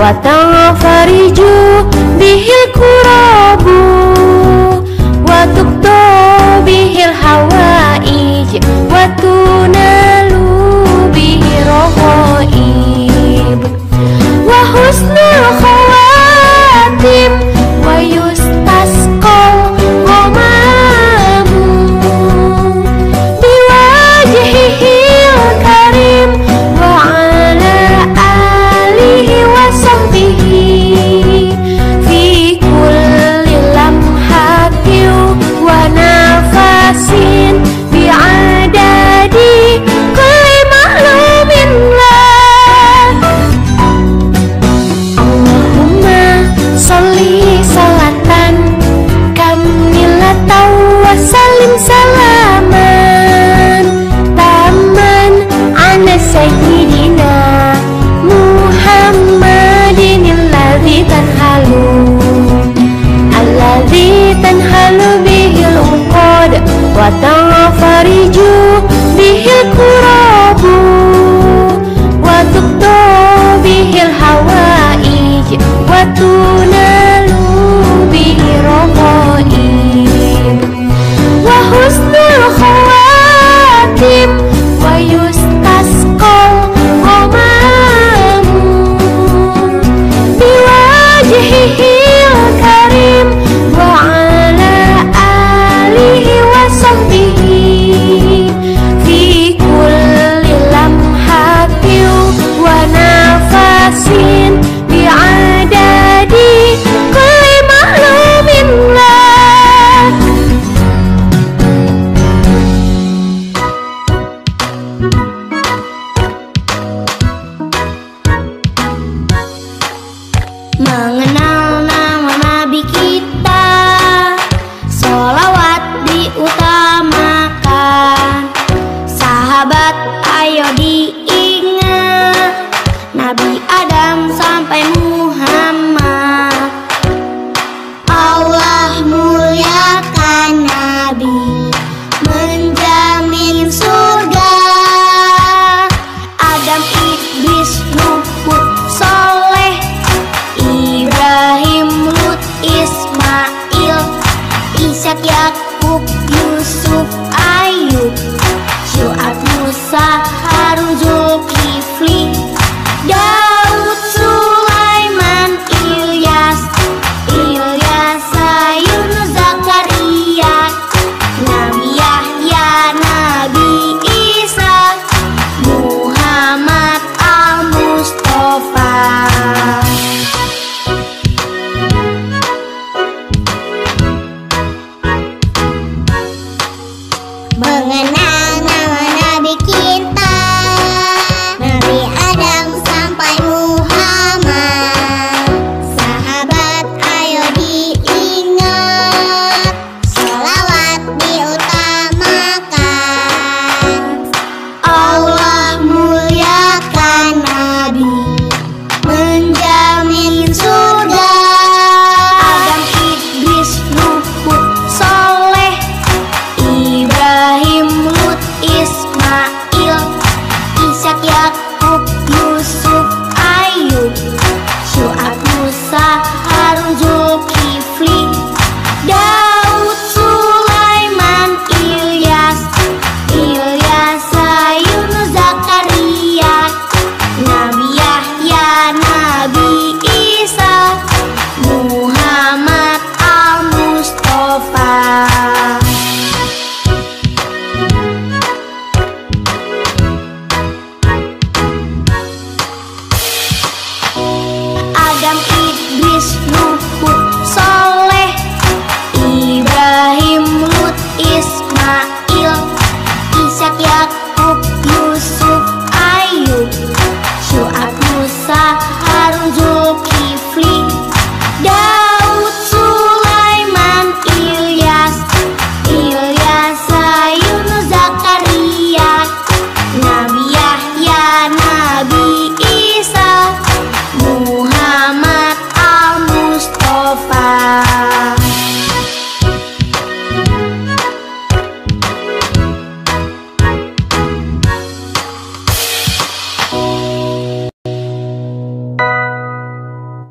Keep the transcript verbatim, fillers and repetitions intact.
وتنفرج به الكراب وتقضى به الحوائج وتنال به الرغائب وحسن الخواتم ويستسقى الغمام بوجهه الكريم وعلى آله وصحبه في كل لمحة ونفس بعدد كل معلوم له اللهم صل صلاة كاملة وسلم سلاما تاما على سيدنا محمد الذي تنحل الذي تنحل به العقد وتنفرج به الكراب وتقضى به الحوائج وتنال به الرغائب وحسن الخواتم ويستسقى الغمام بوجهه الكريم وعلى آله وصحبه في كل لمحة ونفس بعدد كل معلوم لك mengenal nama Nabi kita, sholawat diutamakan. Sahabat ayo diingat, Nabi Adam sampai Muhammad. Allah muliakan Nabi, menjamin surga. Adam, Idris, Nuh, Hud, Soleh, Ibrahim, Lut, Ismail, Ishak, Yakub, Yusuf, Ayub, Syu'ab, Musa, Harun, Zulkifli, Daud, Sulaiman, Ilyas, Ilyas, Yunus, Zakaria, Nabi Yahya, Nabi Isa, Muhammad Al-Mustafa. Mengenal nama Nabi kita, Nabi Adam sampai Muhammad. Sahabat ayo diingat, sholawat diutamakan. Allah muliakan Nabi, menjamin surga. Adam, Idris, Nuh, Hud, Soleh, Ibrahim, Lut, Ismail, Ishak, Yakub, Yusuf, Ayub, Syu'ab, Musa, Harun, Zulkifli, Daud, Sulaiman, Ilyas, Ilyas, Yunus, Zakaria, Nabi Yahya, Nabi Isa, Muhammad Al-Mustafa. Adam, Idris, Nuh,